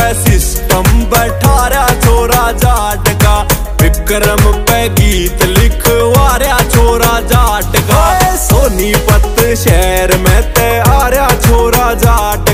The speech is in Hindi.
पे सिस्टम बैठा रहा छोरा जाट का, विक्रम पे गीत लिखवा रहा छोरा जाट का। सोनीपत शहर में ते आ रहा छोरा जाट